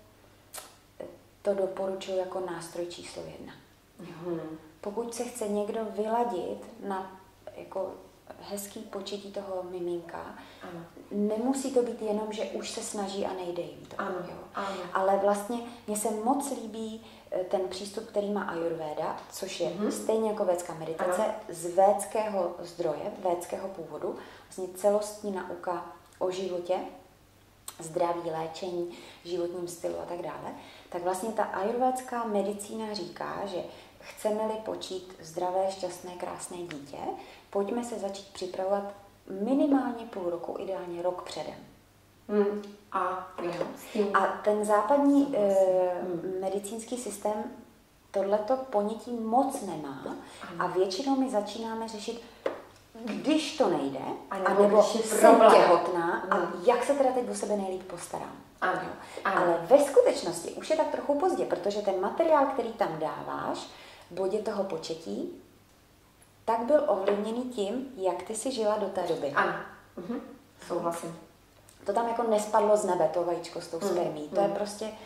to doporučuji jako nástroj číslo jedna. Hmm. Pokud se chce někdo vyladit na jako hezký početí toho miminka, ano. nemusí to být jenom, že už se snaží a nejde jim to. Ano. Jo. Ano. Ale vlastně mně se moc líbí ten přístup, který má Ayurveda, což je mm-hmm. stejně jako védská meditace, ano. z védského zdroje, védského původu, vlastně celostní nauka o životě, zdraví, léčení, životním stylu a tak dále, tak vlastně ta ayurvédská medicína říká, že chceme-li počít zdravé, šťastné, krásné dítě, pojďme se začít připravovat minimálně půl roku, ideálně rok předem. Hmm. A, a ten západní e, medicínský systém tohleto ponětí moc nemá a většinou my začínáme řešit, když to nejde, anebo, anebo jsem těhotná a jak se teda teď o sebe nejlíp postarám. Ano. Ano. Ale ve skutečnosti už je tak trochu pozdě, protože ten materiál, který tam dáváš v bodě toho početí, tak byl ovlivněný tím, jak ty si žila do té doby. Ano. Mhm. Souhlasím. To tam jako nespadlo z nebe, to vajíčko s tou spermí. Mm. To je prostě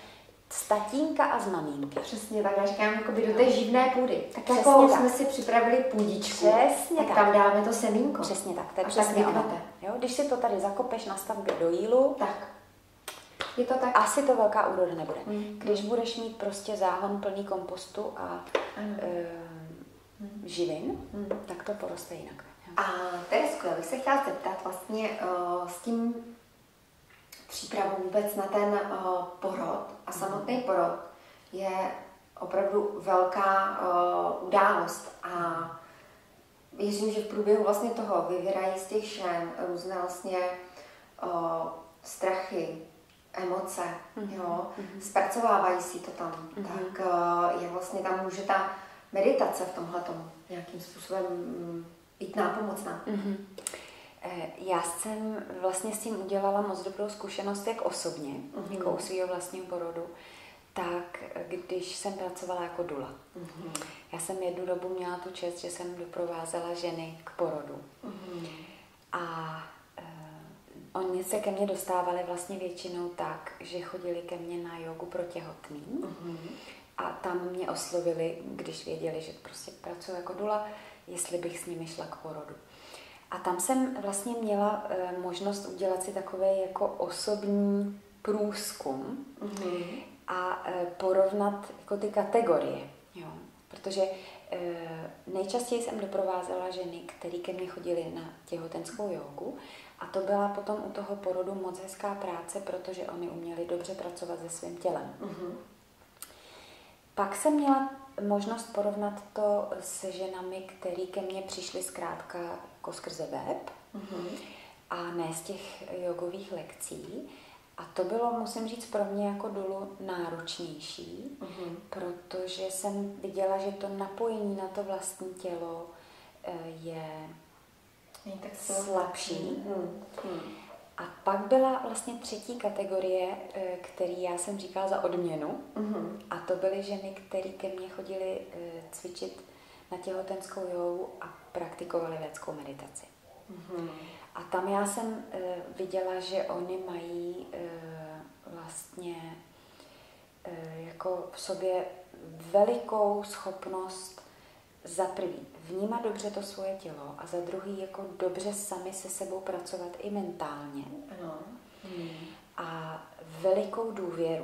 z tatínka a z mamínky. Přesně tak, já říkám, jakoby do té živné půdy. Tak Přesně jako tak. jsme si připravili půdičku, Přesně tak, tak. tam dáme to semínko. Přesně tak, to je a tak přesně ono. vykvete. Jo? Když si to tady zakopeš na stavbě do jílu, Tak. Je to tak? asi to velká úroda nebude. Mm. Když budeš mít prostě záhon plný kompostu a e, mm. živin, mm. tak to poroste jinak. Jo? A Teresko, já bych se chtěla zeptat vlastně uh, s tím přípravou vůbec na ten uh, porod a samotný mm. porod je opravdu velká uh, událost a věřím, že v průběhu vlastně toho vyvírají z těch šen různé vlastně uh, strachy, emoce, mm-hmm. jo, mm-hmm. zpracovávají si to tam, mm-hmm. tak uh, jak vlastně tam může ta meditace v tomhletom nějakým způsobem mm, být nápomocná. Mm-hmm. Já jsem vlastně s tím udělala moc dobrou zkušenost jak osobně, mm-hmm. jako u svého vlastního porodu, tak když jsem pracovala jako dula. Mm-hmm. Já jsem jednu dobu měla tu čest, že jsem doprovázela ženy k porodu. Mm-hmm. A uh, oni se ke mně dostávali vlastně většinou tak, že chodili ke mně na jogu pro těhotný. Mm-hmm. A tam mě oslovili, když věděli, že prostě pracuji jako dula, jestli bych s nimi šla k porodu. A tam jsem vlastně měla uh, možnost udělat si takový jako osobní průzkum mm-hmm. a uh, porovnat jako ty kategorie. Jo. Protože uh, nejčastěji jsem doprovázela ženy, které ke mně chodily na těhotenskou jógu a to byla potom u toho porodu moc hezká práce, protože oni uměli dobře pracovat se svým tělem. Mm-hmm. Pak jsem měla možnost porovnat to s ženami, které ke mně přišly zkrátka jako skrze web mm-hmm. a ne z těch jogových lekcí. A to bylo, musím říct, pro mě jako dulu náročnější, mm-hmm. protože jsem viděla, že to napojení na to vlastní tělo je tak slabší. Mm-hmm. A pak byla vlastně třetí kategorie, který já jsem říkala za odměnu. Mm-hmm. A to byly ženy, které ke mně chodily cvičit na těhotenskou jógu a praktikovaly védskou meditaci. Mm-hmm. A tam já jsem viděla, že oni mají vlastně jako v sobě velikou schopnost za prvý vnímat dobře to svoje tělo a za druhý jako dobře sami se sebou pracovat i mentálně. Ano. Hmm. A velikou důvěru.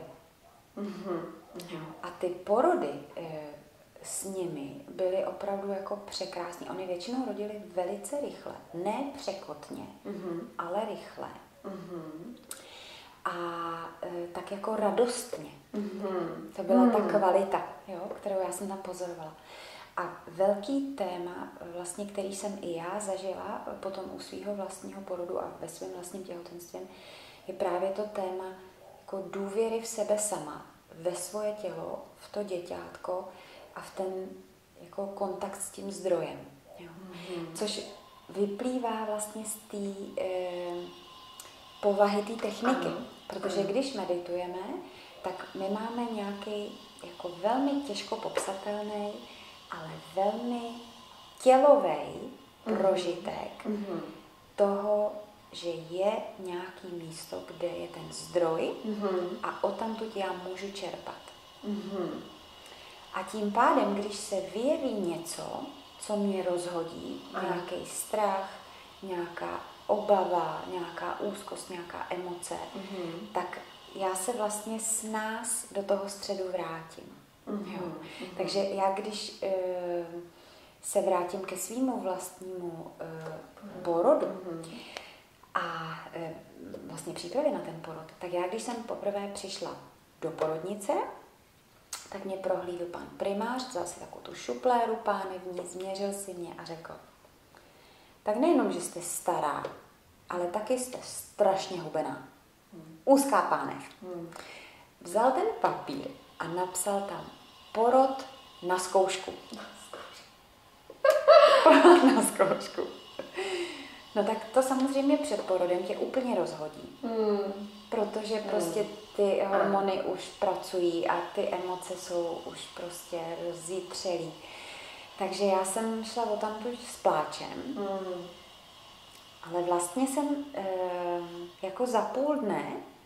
Mm-hmm. A ty porody e, s nimi byly opravdu jako překrásné. Oni většinou rodili velice rychle. Ne překotně, mm-hmm. ale rychle. Mm-hmm. A e, tak jako radostně. Mm-hmm. To byla mm. ta kvalita, jo, kterou já jsem tam pozorovala. A velký téma, vlastně, který jsem i já zažila potom u svého vlastního porodu a ve svém vlastním těhotenství, je právě to téma jako důvěry v sebe sama, ve svoje tělo, v to děťátko a v ten jako kontakt s tím zdrojem. Jo. Mm-hmm. Což vyplývá vlastně z té e, povahy té techniky. Aha. Protože když meditujeme, tak my máme nějaký jako velmi těžko popsatelný, ale velmi tělový prožitek mm-hmm. toho, že je nějaký místo, kde je ten zdroj mm-hmm. a odtamtud já můžu čerpat. Mm-hmm. A tím pádem, když se vyjeví něco, co mě rozhodí, Aha. nějaký strach, nějaká obava, nějaká úzkost, nějaká emoce, mm-hmm. tak já se vlastně s nás do toho středu vrátím. Mm-hmm. Jo. Mm-hmm. Takže já, když e, se vrátím ke svýmu vlastnímu e, porodu mm-hmm. a e, vlastně přípravě na ten porod, tak já, když jsem poprvé přišla do porodnice, tak mě prohlídl pan primář, vzal si takovou tu šupléru pánevní, změřil si mě a řekl, tak nejenom, že jste stará, ale taky jste strašně hubená. Hmm. Úzká pánev. Hmm. Vzal ten papír a napsal tam porod na zkoušku. Porod na zkoušku. No tak to samozřejmě před porodem tě úplně rozhodí. Hmm. Protože prostě ty hormony už pracují a ty emoce jsou už prostě rozjitřelý. Takže já jsem šla odtamtud s pláčem, mm. ale vlastně jsem e, jako za půl dne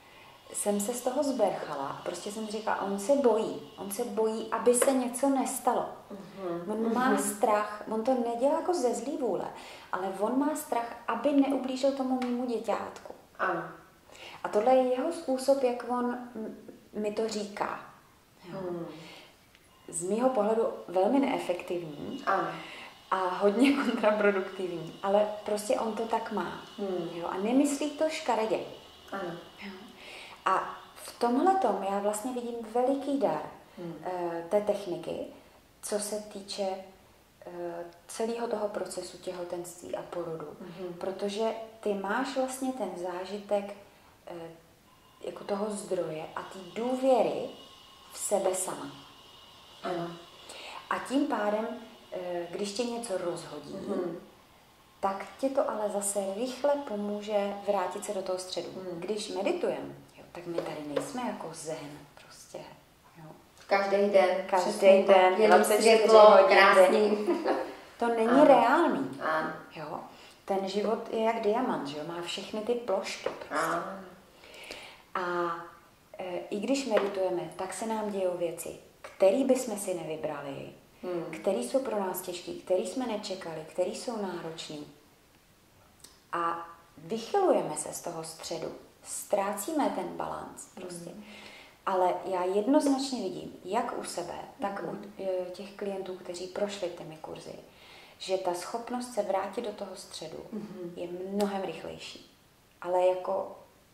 jsem se z toho zberchala a prostě jsem říkala, on se bojí, on se bojí, aby se něco nestalo. Mm-hmm. On má mm-hmm. strach, on to nedělá jako ze zlý vůle, ale on má strach, aby neublížil tomu mému děťátku. Ano. A tohle je jeho způsob, jak on mi to říká. Jo. Mm. Z mýho pohledu velmi neefektivní. Ano. A hodně kontraproduktivní, ale prostě on to tak má. Hmm. Jo? A nemyslí to škaredě. Ano. Jo? A v tomhletom já vlastně vidím veliký dar hmm. uh, té techniky, co se týče uh, celého toho procesu těhotenství a porodu. Hmm. Protože ty máš vlastně ten zážitek uh, jako toho zdroje a ty důvěry v sebe sama. Ano. A tím pádem když tě něco rozhodí, mm. tak tě to ale zase rychle pomůže vrátit se do toho středu. Mm. Když meditujeme, tak my tady nejsme jako zen prostě. Jo. Každý den. Každý den. Jenom světlo, krásný. To není ano. reálný. Ano. Jo. Ten život je jak diamant, že jo? Má všechny ty plošky. Prostě. Ano. A e, i když meditujeme, tak se nám dějou věci, které bychom si nevybrali, Hmm. který jsou pro nás těžký, který jsme nečekali, který jsou náročný. A vychylujeme se z toho středu, ztrácíme ten balanc prostě. Hmm. Ale já jednoznačně vidím, jak u sebe, tak hmm. u těch klientů, kteří prošli těmi kurzy, že ta schopnost se vrátit do toho středu hmm. je mnohem rychlejší. Ale jako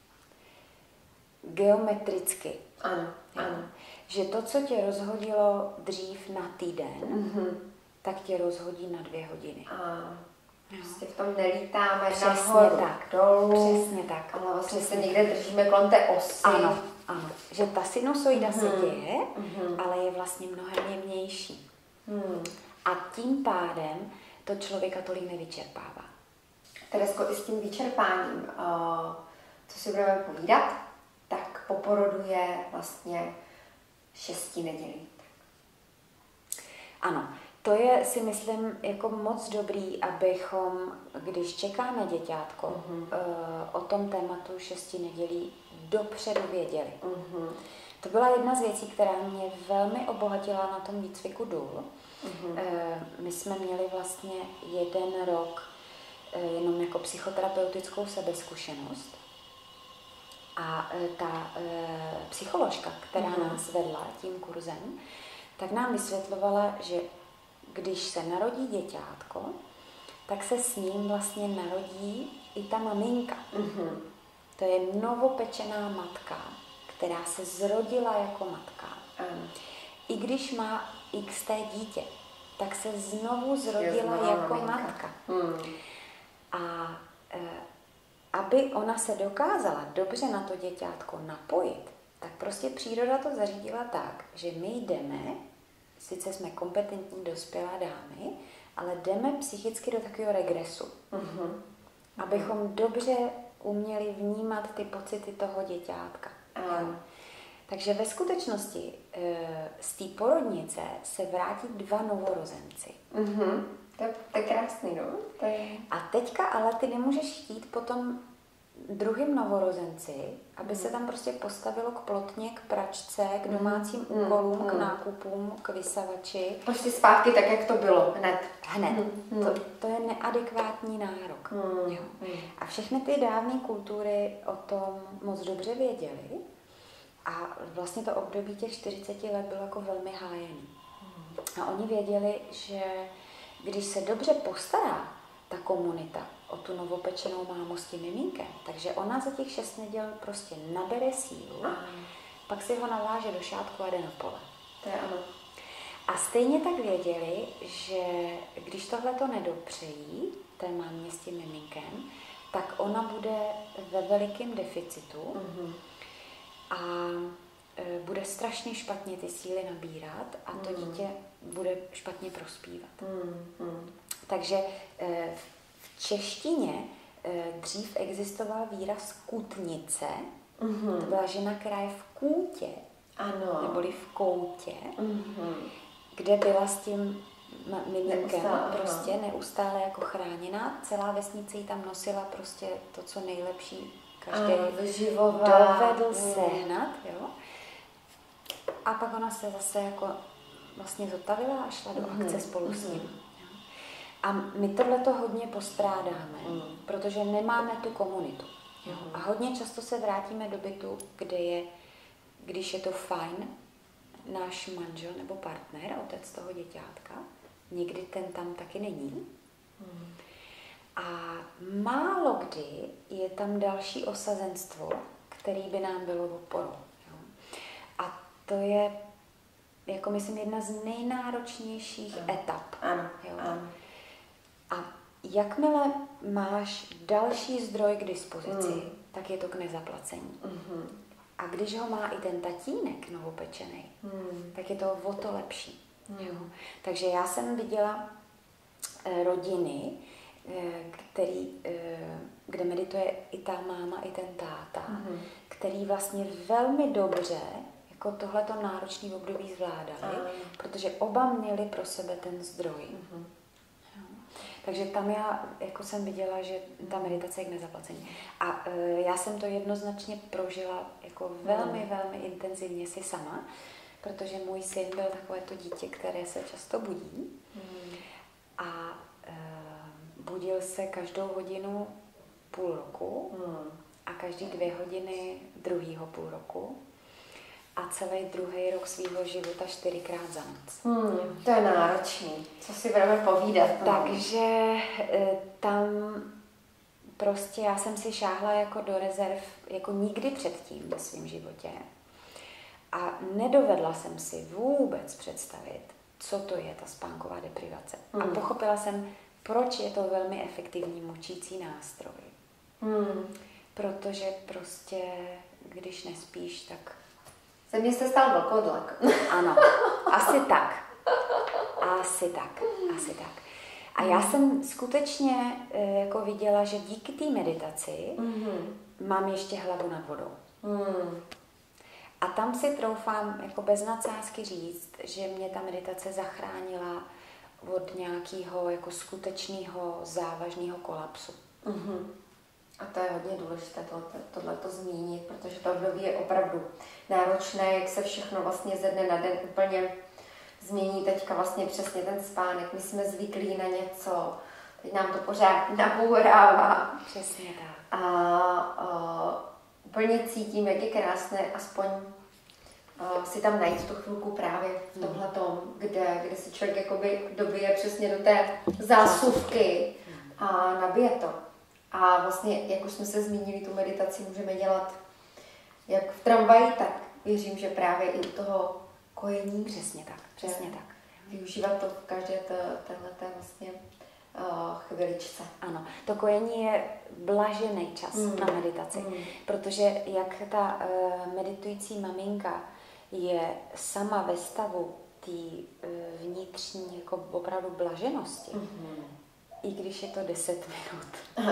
geometricky. Ano, ano. Že to, co tě rozhodilo dřív na týden, mm-hmm. tak tě rozhodí na dvě hodiny. A prostě v tom nelítáme přesně nahoru, tak, dolů, přesně tak. ale vlastně přesně se někde držíme kolem té osy. Ano, ano. Že ta sinusoida mm-hmm. se děje, mm-hmm. ale je vlastně mnohem jemnější. Mm. A tím pádem to člověka tolik nevyčerpává. Teresko, i s tím vyčerpáním, co si budeme povídat, tak po porodu je vlastně šesti nedělí. Ano, to je, si myslím, jako moc dobrý, abychom, když čekáme děťátko, uh-huh. o tom tématu šesti nedělí dopředu věděli. Uh-huh. To byla jedna z věcí, která mě velmi obohatila na tom výcviku důl. Uh-huh. My jsme měli vlastně jeden rok jenom jako psychoterapeutickou sebezkušenost. A ta e, psycholožka, která mm-hmm. nás vedla tím kurzem, tak nám vysvětlovala, že když se narodí děťátko, tak se s ním vlastně narodí i ta maminka. Mm-hmm. To je novopečená matka, která se zrodila jako matka. Mm. I když má x té dítě, tak se znovu zrodila jako maminka. matka. Mm. A e, aby ona se dokázala dobře na to děťátko napojit, tak prostě příroda to zařídila tak, že my jdeme, sice jsme kompetentní dospělá dámy, ale jdeme psychicky do takového regresu. Uh-huh. Abychom dobře uměli vnímat ty pocity toho děťátka. Uh-huh. Takže ve skutečnosti z té porodnice se vrátí dva novorozenci. Uh-huh. To, to je krásný, no? To je... A teďka ale ty nemůžeš chtít potom druhým novorozenci, aby mm. se tam prostě postavilo k plotně, k pračce, k domácím mm. úkolům, mm. k nákupům, k vysavači. Prostě zpátky tak, jak to bylo, hned. Hned. Mm. To, to je neadekvátní nárok. Mm. Jo. Mm. A všechny ty dávné kultury o tom moc dobře věděly a vlastně to období těch čtyřiceti let bylo jako velmi hájený. Mm. A oni věděli, že když se dobře postará ta komunita o tu novopečenou mámu s tím miminkem, takže ona za těch šest neděl prostě nabere sílu, mm. pak si ho naváže do šátku a jde na pole. To je ano. A stejně tak věděli, že když tohle to nedopřejí té mámě s tím miminkem, tak ona bude ve velikém deficitu mm-hmm. a e, bude strašně špatně ty síly nabírat a to mm. dítě bude špatně prospívat. Mm. Takže e, v češtině e, dřív existoval výraz kutnice, mm-hmm. to byla žena, která je v kůtě, ano. neboli v koutě, mm-hmm. kde byla s tím miminkem neustále, prostě neustále jako chráněná. Celá vesnice jí tam nosila prostě to, co nejlepší každý dovedl sehnat, jo. A pak ona se zase jako vlastně zotavila a šla do mm-hmm. akce spolu mm-hmm. s ním. Jo. A my tohleto hodně postrádáme, mm. protože nemáme tu komunitu. Jo. A hodně často se vrátíme do bytu, kde je, když je to fajn, náš manžel nebo partner, otec toho děťátka, někdy ten tam taky není. Mm. A málo kdy je tam další osazenstvo, který by nám bylo oporou. Jo. A to je, jako myslím, jedna z nejnáročnějších ano. etap. Ano. Jo. Ano. A jakmile máš další zdroj k dispozici, mm. tak je to k nezaplacení. Mm-hmm. A když ho má i ten tatínek novopečený, mm. tak je to o to lepší. Mm. Jo. Takže já jsem viděla eh, rodiny, eh, který, eh, kde medituje i ta máma, i ten táta, mm. který vlastně velmi dobře jako tohleto náročné období zvládali, mm. protože oba měli pro sebe ten zdroj. Mm. Takže tam já jako jsem viděla, že ta meditace je k nezaplacení. A e, já jsem to jednoznačně prožila jako velmi, mm. velmi intenzivně si sama, protože můj syn byl takové to dítě, které se často budí. Mm. A e, budil se každou hodinu půl roku mm. a každý dvě hodiny druhýho půl roku. A celý druhý rok svýho života čtyřikrát za noc. Hmm, to je náročný. Co si budeme povídat? Takže e, tam prostě já jsem si šáhla jako do rezerv jako nikdy předtím ve svém životě. A nedovedla jsem si vůbec představit, co to je ta spánková deprivace. Hmm. A pochopila jsem, proč je to velmi efektivní mučící nástroj. Hmm. Protože prostě, když nespíš, tak ze mě se stal vlkodlak. Ano, asi tak. Asi tak, asi tak. A já jsem skutečně jako viděla, že díky té meditaci mm-hmm. mám ještě hlavu nad vodou. Mm. A tam si troufám jako bez nadsázky říct, že mě ta meditace zachránila od nějakého jako skutečného závažného kolapsu. Mm-hmm. A to je hodně důležité tohleto zmínit, protože to období je opravdu náročné, jak se všechno vlastně ze dne na den úplně změní. Teďka vlastně přesně ten spánek. My jsme zvyklí na něco, teď nám to pořád nabourává. Přesně tak. A, a úplně cítím, jak je krásné aspoň a, si tam najít tu chvilku právě v tomhletom, kde, kde si člověk jakoby dobije přesně do té zásuvky a nabije to. A vlastně, jak už jsme se zmínili, tu meditaci můžeme dělat jak v tramvaji, tak věřím, že právě i u toho kojení. Přesně tak, přesně tak. Využívat to v každé téhleté vlastně uh, chviličce. Ano, to kojení je blažený čas mm. na meditaci, mm. protože jak ta uh, meditující maminka je sama ve stavu té uh, vnitřní jako opravdu blaženosti, mm-hmm. i když je to deset minut.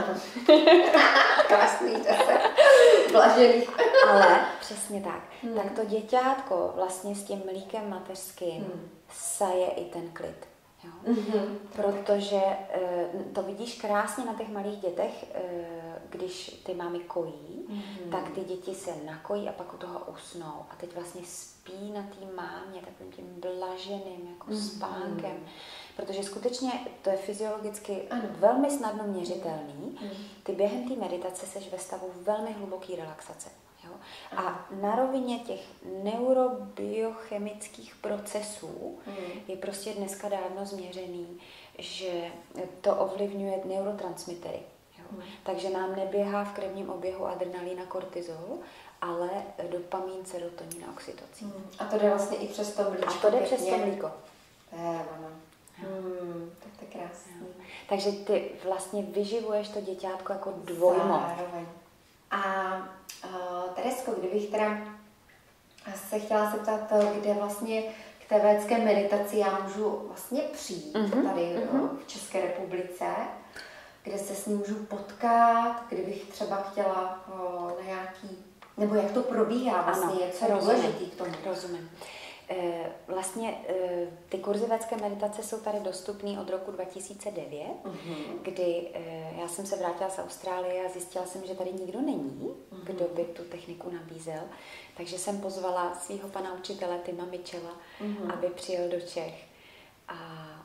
Krásný deset. Blažený. Ale přesně tak. Hmm. Tak to děťátko vlastně s tím mlíkem mateřským hmm. saje i ten klid. Jo? Mm-hmm. Protože to vidíš krásně na těch malých dětech, když ty mámy kojí, mm-hmm. tak ty děti se nakojí a pak u toho usnou. A teď vlastně spí na té mámě takovým tím blaženým jako mm-hmm. spánkem. Protože skutečně to je fyziologicky ano. velmi snadno měřitelný. Mm. Ty během té meditace seš ve stavu velmi hluboké relaxace. Jo? A na rovině těch neurobiochemických procesů mm. je prostě dneska dávno změřený, že to ovlivňuje neurotransmitery. Jo? Mm. Takže nám neběhá v krevním oběhu adrenalin a kortizol, ale dopamin, serotonin a oxytocin. Mm. A to jde vlastně i přes to mlíčko. A to jde přes to mlíko. To je ono. Hmm, tak to je krásný. Jo. Takže ty vlastně vyživuješ to děťátko jako dvojmo. Zároveň. A uh, Teresko, kdybych teda se chtěla zeptat, kde vlastně k té védské meditaci já můžu vlastně přijít mm-hmm. tady mm-hmm. v České republice, kde se s ní můžu potkat, kdybych třeba chtěla uh, na nějaký, nebo jak to probíhá vlastně, ano, je co důležitý k tomu. Rozumím. Vlastně ty kurzy védské meditace jsou tady dostupné od roku dva tisíce devět, uh-huh. kdy já jsem se vrátila z Austrálie a zjistila jsem, že tady nikdo není, uh-huh. kdo by tu techniku nabízel. Takže jsem pozvala svého pana učitele Tima Mitchella, uh-huh. aby přijel do Čech a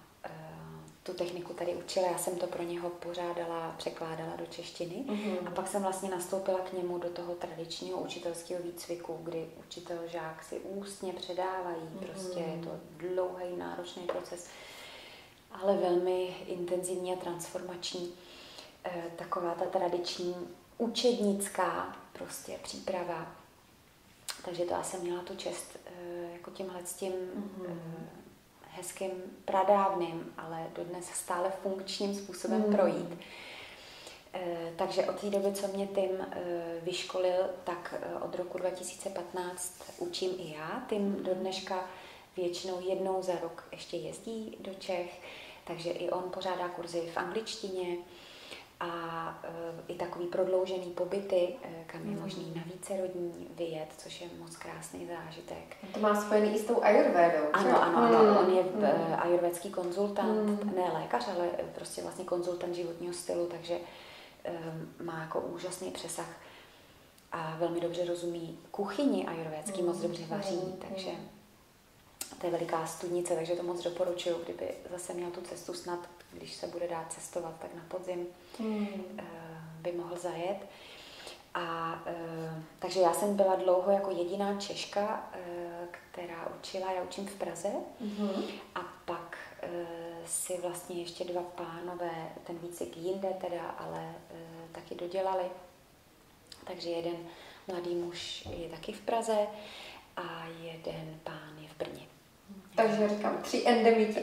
tu techniku tady učila. Já jsem to pro něho pořádala, překládala do češtiny mm-hmm. a pak jsem vlastně nastoupila k němu do toho tradičního učitelského výcviku, kdy učitel, žák si ústně předávají. Mm-hmm. Prostě je to dlouhý, náročný proces, ale velmi intenzivní a transformační. E, taková ta tradiční učednická prostě příprava. Takže to já jsem měla tu čest e, jako tímhle s tím mm-hmm. e, hezkým, pradávným, ale dodnes stále funkčním způsobem mm. projít. E, takže od té doby, co mě Tim e, vyškolil, tak e, od roku dva tisíce patnáct učím i já. Tim do dneška většinou jednou za rok ještě jezdí do Čech, takže i on pořádá kurzy v angličtině a e, i takový prodloužený pobyty, e, kam je mm. možný na vícerodní vyjet, což je moc krásný zážitek. To má spojený i s tou ajurvédou. Ano, ano, ano. Mm. On je mm. ajurvédský konzultant, mm. ne lékař, ale prostě vlastně konzultant životního stylu, takže e, má jako úžasný přesah a velmi dobře rozumí kuchyni ajurvédský, mm. moc dobře vaří, mm. takže to je veliká studnice, takže to moc doporučuju, kdyby zase měl tu cestu snad, když se bude dát cestovat, tak na podzim hmm. by mohl zajet. A, takže já jsem byla dlouho jako jediná Češka, která učila, já učím v Praze hmm. a pak si vlastně ještě dva pánové, ten výcvik jinde teda, ale taky dodělali. Takže jeden mladý muž je taky v Praze a jeden pán je v Brně. Takže říkám, tři endemiti.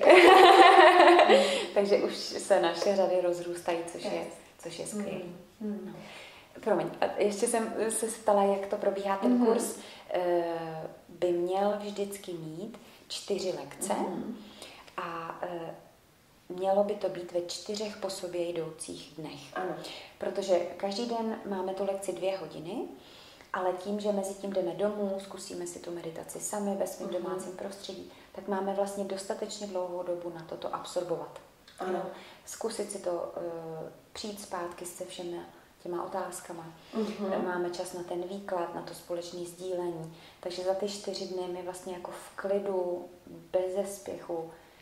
Takže už se naše řady rozrůstají, což je, což je skvělé. Mm. No. Promiň, a ještě jsem se ptala, jak to probíhá. Ten mm. kurz e, by měl vždycky mít čtyři lekce mm. a e, mělo by to být ve čtyřech po sobě jdoucích dnech. Ano. Protože každý den máme tu lekci dvě hodiny, ale tím, že mezi tím jdeme domů, zkusíme si tu meditaci sami ve svém mm-hmm. domácím prostředí, tak máme vlastně dostatečně dlouhou dobu na to to absorbovat. Ano. Zkusit si to uh, přijít zpátky se všemi těma otázkama. Mm-hmm. Máme čas na ten výklad, na to společné sdílení. Takže za ty čtyři dny my vlastně jako v klidu, bez zespěchu,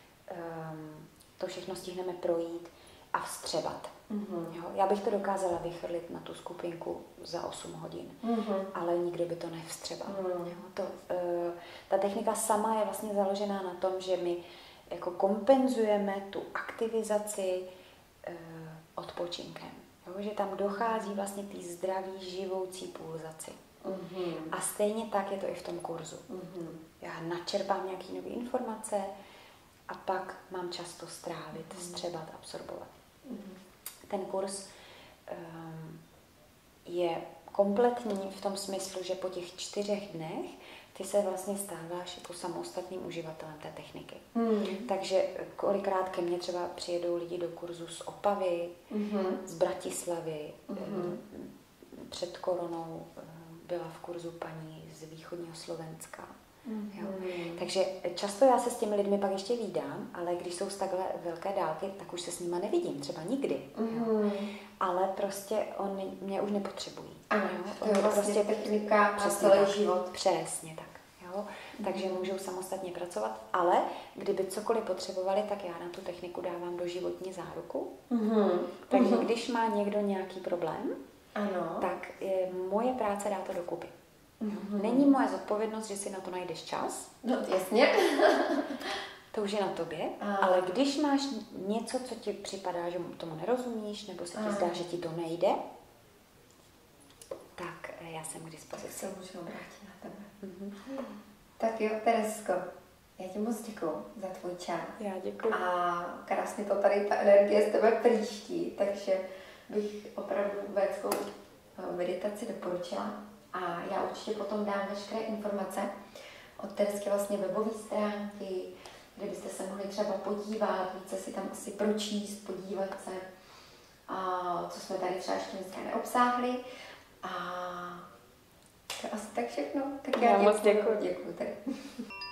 um, to všechno stihneme projít a vstřebat. Mm-hmm. Jo? Já bych to dokázala vychrlit na tu skupinku za osm hodin, mm-hmm. ale nikdo by to nevstřebal. Mm. Jo? To, uh, ta technika sama je vlastně založená na tom, že my jako kompenzujeme tu aktivizaci uh, odpočinkem. Jo? Že tam dochází vlastně k té zdravý, živoucí pulzaci. Mm-hmm. A stejně tak je to i v tom kurzu. Mm-hmm. Já načerpám nějaké nové informace a pak mám čas to strávit, mm-hmm. střebat, absorbovat. Mm-hmm. Ten kurz um, je kompletní v tom smyslu, že po těch čtyřech dnech ty se vlastně stáváš jako samostatným uživatelem té techniky. Mm. Takže kolikrát ke mně třeba přijedou lidi do kurzu z Opavy, mm-hmm. z Bratislavy. Mm-hmm. Před koronou byla v kurzu paní z východního Slovenska. Mm-hmm. Jo. Takže často já se s těmi lidmi pak ještě vídám, ale když jsou z takhle velké dálky, tak už se s nima nevidím, třeba nikdy. Mm-hmm. Ale prostě oni mě už nepotřebují. Ano, to je vlastně prostě technika na celý život. Přesně tak. Jo. Mm-hmm. Takže můžou samostatně pracovat, ale kdyby cokoliv potřebovali, tak já na tu techniku dávám doživotní záruku. Mm-hmm. Takže mm-hmm. když má někdo nějaký problém, ano. tak je moje práce dá to dokupy. Mm-hmm. Není moje zodpovědnost, že si na to najdeš čas. No jasně. To už je na tobě. A. Ale když máš něco, co ti připadá, že tomu nerozumíš, nebo se ti a. zdá, že ti to nejde, tak já jsem k dispozici. Tak se můžu obrátit na tebe. Mm-hmm. Tak jo, Teresko, já ti moc děkuju za tvůj čas. Já děkuju. A krásně to tady, ta energie z tebe příští, takže bych opravdu védskou meditaci doporučila. A já určitě potom dám veškeré informace od Teresky vlastně webové stránky, kde byste se mohli třeba podívat, více si tam asi pročíst, podívat se, a co jsme tady třeba ještě dneska neobsáhli. A to asi tak všechno. Tak já, já děkuji. moc děkuji. Děkuji.